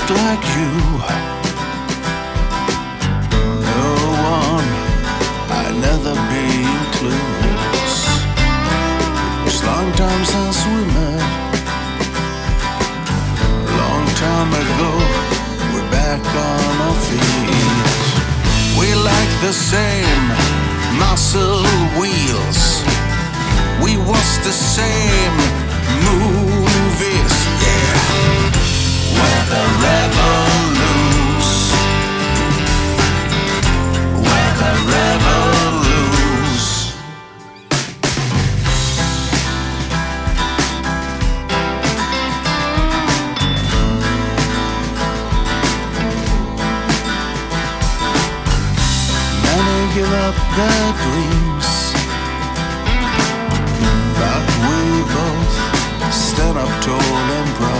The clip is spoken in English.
looked like you. No one, I'd never be clueless. It was long time since we met. Long time ago, we're back on our feet. We like the same muscle wheels. We watch the same movies, yeah. Where the rebel lose, where the rebel lose. Many give up their dreams, but we both stand up tall and proud.